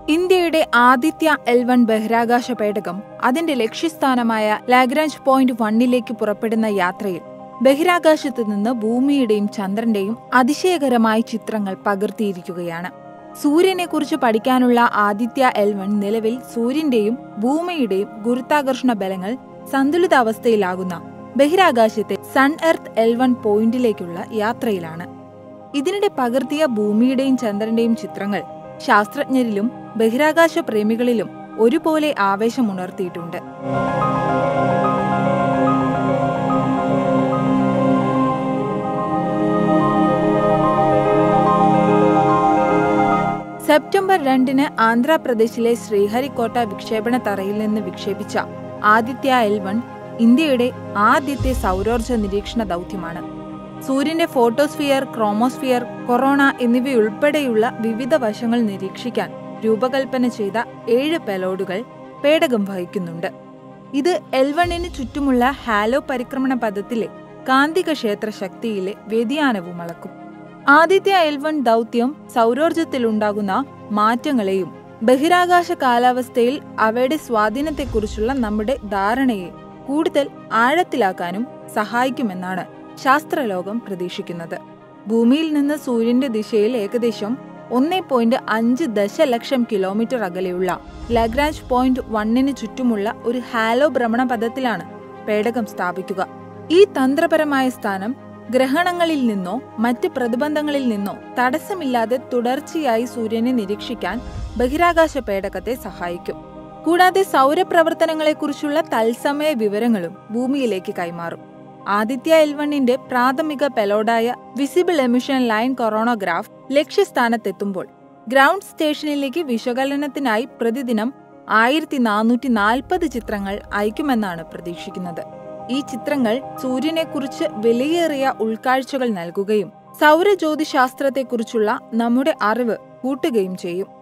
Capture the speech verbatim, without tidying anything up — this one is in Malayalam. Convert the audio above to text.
ഇന്ത്യയുടെ ആദിത്യ എൽ വൺ ബഹിരാകാശ പേടകം അതിന്റെ ലക്ഷ്യസ്ഥാനമായ ലാഗ്രാഞ്ച് പോയിന്റ് വണ്ണിലേക്ക് പുറപ്പെടുന്ന യാത്രയിൽ ബഹിരാകാശത്തു നിന്ന് ഭൂമിയുടെയും ചന്ദ്രന്റെയും അതിശയകരമായ ചിത്രങ്ങൾ പകർത്തിയിരിക്കുകയാണ്. സൂര്യനെക്കുറിച്ച് പഠിക്കാനുള്ള ആദിത്യ എൽ വൺ നിലവിൽ സൂര്യന്റെയും ഭൂമിയുടെയും ഗുരുത്വാകർഷണ ബലങ്ങൾ സന്തുലിതാവസ്ഥയിലാകുന്ന ബഹിരാകാശത്തെ സൺ-എർത എൽ വൺ പോയിന്റിലേക്കുള്ള യാത്രയിലാണ്. ഇതിനിടെ പകർത്തിയ ഭൂമിയുടെയും ചന്ദ്രന്റെയും ചിത്രങ്ങൾ ശാസ്ത്രജ്ഞരിലും ബഹിരാകാശ പ്രേമികളിലും ഒരുപോലെ ആവേശമുണർത്തിയിട്ടുണ്ട്. സെപ്റ്റംബർ രണ്ടിന് ആന്ധ്രാപ്രദേശിലെ ശ്രീഹരിക്കോട്ട വിക്ഷേപണ തറയിൽ നിന്ന് വിക്ഷേപിച്ച ആദിത്യ എൽ വൺ ഇന്ത്യയുടെ ആദ്യത്തെ സൗരോർജ്ജ നിരീക്ഷണ ദൗത്യമാണ്. സൂര്യന്റെ ഫോട്ടോസ്ഫിയർ, ക്രോമോസ്ഫിയർ, കൊറോണ എന്നിവയുൾപ്പെടെയുള്ള വിവിധ വശങ്ങൾ നിരീക്ഷിക്കാൻ രൂപകൽപ്പന ചെയ്ത ഏഴ് പെലോഡുകൾ പേടകം വഹിക്കുന്നുണ്ട്. ഇത് എൽ വണ്ണിന് ചുറ്റുമുള്ള ഹാലോ പരിക്രമണ പഥത്തിലെ കാന്തിക ക്ഷേത്ര ശക്തിയിലെ വ്യതിയാനവും അളക്കും. ആദിത്യ എൽ വൺ ദൗത്യം സൗരോർജ്ജത്തിലുണ്ടാകുന്ന മാറ്റങ്ങളെയും ബഹിരാകാശ കാലാവസ്ഥയിൽ അവയുടെ സ്വാധീനത്തെക്കുറിച്ചുള്ള നമ്മുടെ ധാരണയെ കൂടുതൽ ആഴത്തിലാക്കാനും സഹായിക്കുമെന്നാണ് ശാസ്ത്രലോകം പ്രതീക്ഷിക്കുന്നത്. ഭൂമിയിൽ നിന്ന് സൂര്യന്റെ ദിശയിൽ ഏകദേശം ഒന്നേ പോയിന്റ് അഞ്ച് ദശലക്ഷം കിലോമീറ്റർ അകലെയുള്ള ലാഗ്രാഞ്ച് പോയിന്റ് വണ്ണിന് ചുറ്റുമുള്ള ഒരു ഹാലോ ഭ്രമണപഥത്തിലാണ് പേടകം സ്ഥാപിക്കുക. ഈ തന്ത്രപരമായ സ്ഥാനം ഗ്രഹണങ്ങളിൽ നിന്നോ മറ്റ് പ്രതിബന്ധങ്ങളിൽ നിന്നോ തടസ്സമില്ലാതെ തുടർച്ചയായി സൂര്യനെ നിരീക്ഷിക്കാൻ ബഹിരാകാശ പേടകത്തെ സഹായിക്കും. കൂടാതെ സൗരപ്രവർത്തനങ്ങളെക്കുറിച്ചുള്ള തത്സമയ വിവരങ്ങളും ഭൂമിയിലേക്ക് കൈമാറും. ആദിത്യ എൽ വണ്ണിന്റെ പ്രാഥമിക പെലോഡായ വിസിബിൾ എമിഷൻ ലൈൻ കൊറോണോഗ്രാഫ് ലക്ഷ്യസ്ഥാനത്തെത്തുമ്പോൾ ഗ്രൗണ്ട് സ്റ്റേഷനിലേക്ക് വിശകലനത്തിനായി പ്രതിദിനം ആയിരത്തി നാനൂറ്റി നാൽപ്പത് ചിത്രങ്ങൾ അയക്കുമെന്നാണ് പ്രതീക്ഷിക്കുന്നത്. ഈ ചിത്രങ്ങൾ സൂര്യനെക്കുറിച്ച് വിലയേറിയ ഉൾക്കാഴ്ചകൾ നൽകുകയും സൗരജ്യോതിശാസ്ത്രത്തെക്കുറിച്ചുള്ള നമ്മുടെ അറിവ് കൂട്ടുകയും ചെയ്യും.